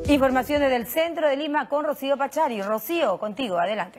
Informaciones del centro de Lima con Rocío Pachari. Rocío, contigo, adelante.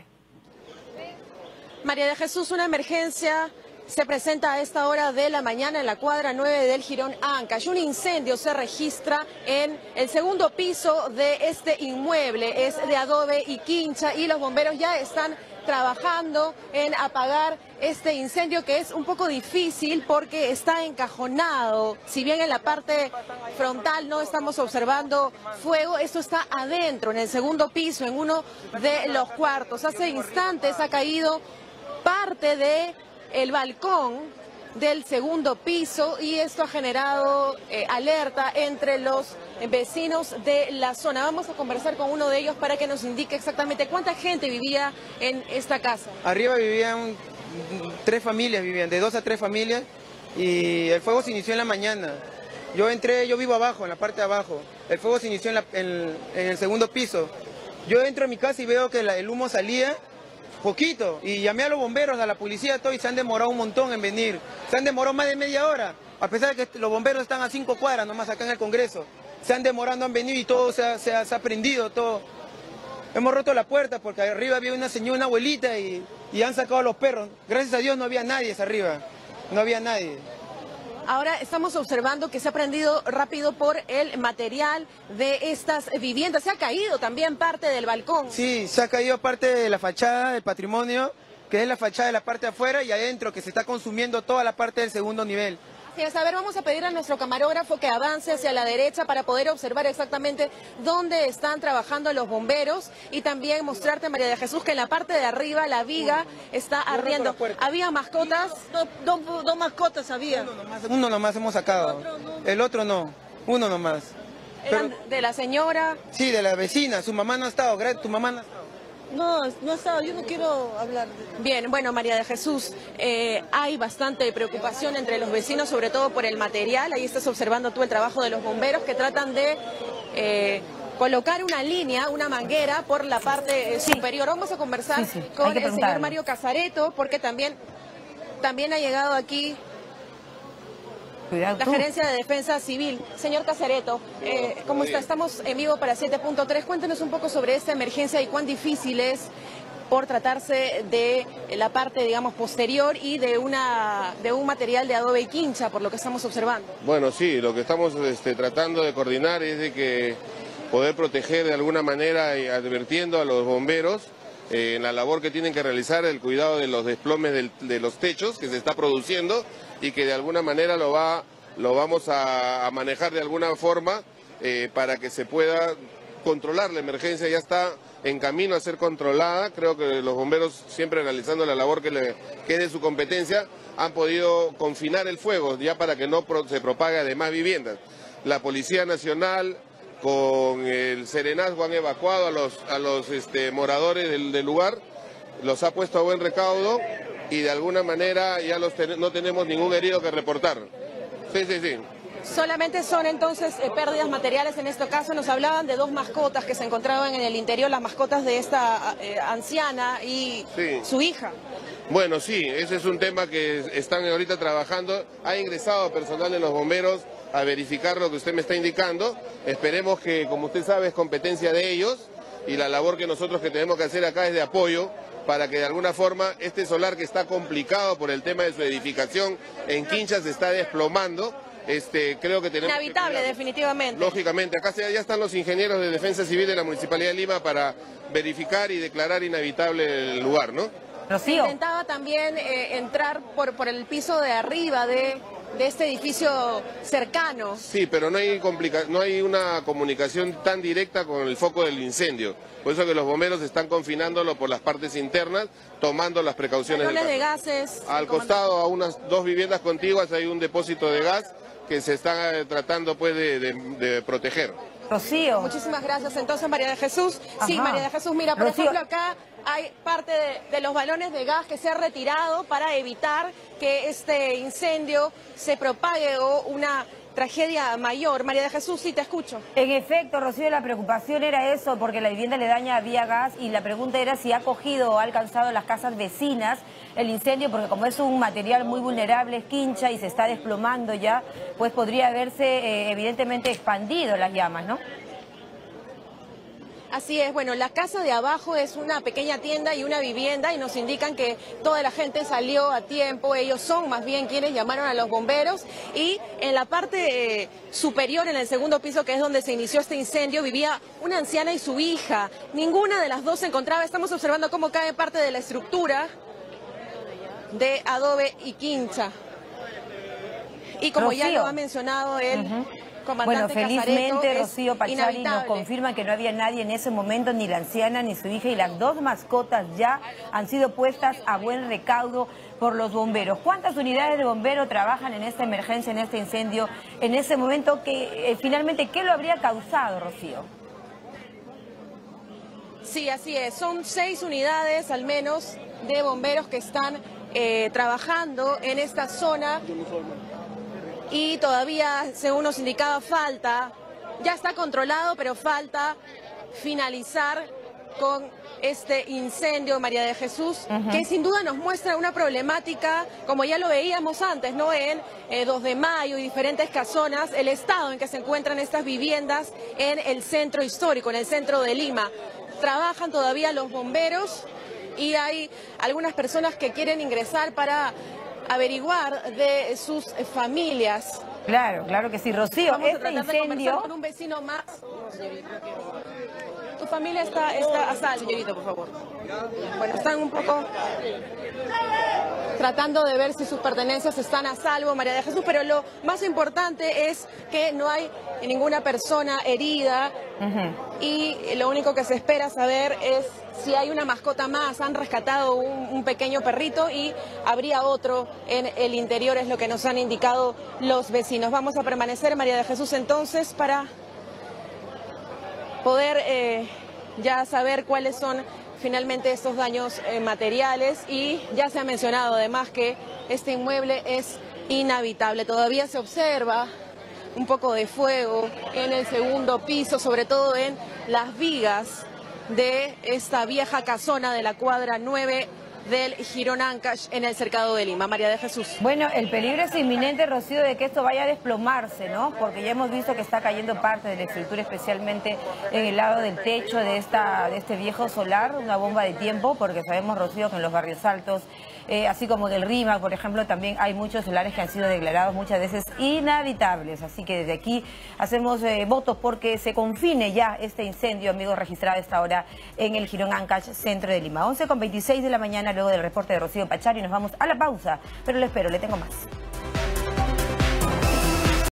María de Jesús, una emergencia se presenta a esta hora de la mañana en la cuadra 9 del Jirón Ancash. Un incendio se registra en el segundo piso de este inmueble. Es de adobe y quincha y los bomberos ya están trabajando en apagar este incendio, que es un poco difícil porque está encajonado. Si bien en la parte frontal no estamos observando fuego, esto está adentro, en el segundo piso, en uno de los cuartos. Hace instantes ha caído parte del balcón del segundo piso y esto ha generado alerta entre los vecinos de la zona. Vamos a conversar con uno de ellos para que nos indique exactamente cuánta gente vivía en esta casa. Arriba vivían 3 familias, de 2 a 3 familias, y el fuego se inició en la mañana. Yo entré, yo vivo abajo, en la parte de abajo. El fuego se inició en el segundo piso. Yo entro a mi casa y veo que el humo salía poquito, y llamé a los bomberos, a la policía, todo, y se han demorado un montón en venir. Se han demorado más de media hora, a pesar de que los bomberos están a 5 cuadras nomás acá en el Congreso. Se han demorado, han venido y todo se ha prendido, todo. Hemos roto la puerta porque arriba había una señora, una abuelita, y han sacado a los perros. Gracias a Dios no había nadie arriba, no había nadie. Ahora estamos observando que se ha prendido rápido por el material de estas viviendas. Se ha caído también parte del balcón. Sí, se ha caído parte de la fachada del patrimonio, que es la fachada de la parte de afuera, y adentro, que se está consumiendo toda la parte del segundo nivel. A ver, vamos a pedir a nuestro camarógrafo que avance hacia la derecha para poder observar exactamente dónde están trabajando los bomberos y también mostrarte, María de Jesús, que en la parte de arriba la viga está ardiendo. ¿Había mascotas? Dos mascotas había. Uno nomás hemos sacado, el otro no, uno nomás. ¿Eran de la señora? Sí, de la vecina, su mamá no ha estado, tu mamá no ha estado. No ha estado, yo no quiero hablar. Bien, bueno, María de Jesús, hay bastante preocupación entre los vecinos, sobre todo por el material. Ahí estás observando tú el trabajo de los bomberos que tratan de colocar una línea, una manguera por la parte superior. Vamos a conversar con el señor Mario Casareto, porque también ha llegado aquí la Gerencia de Defensa Civil. Señor Casareto, ¿cómo está? Estamos en vivo para 7.3. Cuéntenos un poco sobre esta emergencia y cuán difícil es por tratarse de la parte, digamos, posterior y de un material de adobe y quincha, por lo que estamos observando. Bueno, sí, lo que estamos tratando de coordinar es de que poder proteger de alguna manera y advirtiendo a los bomberos en la labor que tienen que realizar, el cuidado de los desplomes de los techos que se está produciendo y que de alguna manera lo vamos a manejar de alguna forma para que se pueda controlar la emergencia. Ya está en camino a ser controlada. Creo que los bomberos, siempre realizando la labor que es de su competencia, han podido confinar el fuego ya para que no se propague a demás viviendas. La Policía Nacional con el Serenazgo han evacuado a los moradores del lugar, los ha puesto a buen recaudo y de alguna manera ya no tenemos ningún herido que reportar. Sí. Solamente son entonces pérdidas materiales en este caso. Nos hablaban de 2 mascotas que se encontraban en el interior, las mascotas de esta anciana y su hija. Bueno, sí, ese es un tema que están ahorita trabajando. Ha ingresado personal de los bomberos a verificar lo que usted me está indicando. Esperemos que, como usted sabe, es competencia de ellos y la labor que nosotros tenemos que hacer acá es de apoyo para que de alguna forma este solar, que está complicado por el tema de su edificación en Quincha, se está desplomando. Creo que tenemos inhabitable, definitivamente. Lógicamente, acá ya están los ingenieros de Defensa Civil de la Municipalidad de Lima para verificar y declarar inhabitable el lugar, ¿no? Rocío. Intentaba también entrar por el piso de arriba de este edificio cercano. Sí, pero no hay una comunicación tan directa con el foco del incendio. Por eso que los bomberos están confinándolo por las partes internas, tomando las precauciones. De gases. Al costado, a unas 2 viviendas contiguas, hay un depósito de gas que se está tratando pues de proteger. Rocío. Muchísimas gracias. Entonces, María de Jesús. Sí, María de Jesús, mira, por ejemplo, acá hay parte de los balones de gas que se ha retirado para evitar que este incendio se propague o una tragedia mayor. María de Jesús, sí, te escucho. En efecto, Rocío, la preocupación era eso, porque la vivienda aledaña había gas y la pregunta era si ha cogido o ha alcanzado las casas vecinas el incendio, porque como es un material muy vulnerable, es quincha y se está desplomando ya, pues podría haberse evidentemente expandido las llamas, ¿no? Así es, bueno, la casa de abajo es una pequeña tienda y una vivienda y nos indican que toda la gente salió a tiempo, ellos son más bien quienes llamaron a los bomberos y en la parte superior, en el segundo piso, que es donde se inició este incendio, vivía una anciana y su hija. Ninguna de las dos se encontraba, estamos observando cómo cae parte de la estructura de adobe y quincha. Y como Rocío. ya lo ha mencionado el Bueno, comandante felizmente Casareto, Rocío es Pachari nos inhabitable. confirma que no había nadie en ese momento, ni la anciana ni su hija, y las dos mascotas ya han sido puestas a buen recaudo por los bomberos. ¿Cuántas unidades de bomberos trabajan en esta emergencia, en este incendio, en ese momento que finalmente qué lo habría causado, Rocío? Sí, así es. Son 6 unidades al menos de bomberos que están trabajando en esta zona y todavía, según nos indicaba, falta, ya está controlado, pero falta finalizar con este incendio, María de Jesús, que sin duda nos muestra una problemática, como ya lo veíamos antes, ¿no? En 2 de Mayo y diferentes casonas, el estado en que se encuentran estas viviendas en el centro histórico, en el centro de Lima. Trabajan todavía los bomberos y hay algunas personas que quieren ingresar para averiguar de sus familias. Claro, claro que sí. Rocío, Vamos a este tratar de conversar incendio... con un vecino más. Tu familia está a salvo, señorita, por favor. Bueno, están un poco tratando de ver si sus pertenencias están a salvo, María de Jesús, pero lo más importante es que no hay ninguna persona herida y lo único que se espera saber es si hay una mascota más. Han rescatado un pequeño perrito y habría otro en el interior, es lo que nos han indicado los vecinos. Vamos a permanecer, María de Jesús, entonces, para poder ya saber cuáles son finalmente estos daños materiales, y ya se ha mencionado además que este inmueble es inhabitable. Todavía se observa un poco de fuego en el segundo piso, sobre todo en las vigas de esta vieja casona de la cuadra 9 del Jirón Ancash en el cercado de Lima. María de Jesús. Bueno, el peligro es inminente, Rocío, de que esto vaya a desplomarse, ¿no? Porque ya hemos visto que está cayendo parte de la estructura, especialmente en el lado del techo de este viejo solar, una bomba de tiempo, porque sabemos, Rocío, que en los barrios altos, así como en el Rímac, por ejemplo, también hay muchos solares que han sido declarados muchas veces inhabitables. Así que desde aquí hacemos votos porque se confine ya este incendio, amigos, registrado a esta hora en el Jirón Ancash, centro de Lima. 11:26 de la mañana, luego del reporte de Rocío Pachari, nos vamos a la pausa, pero lo espero, le tengo más.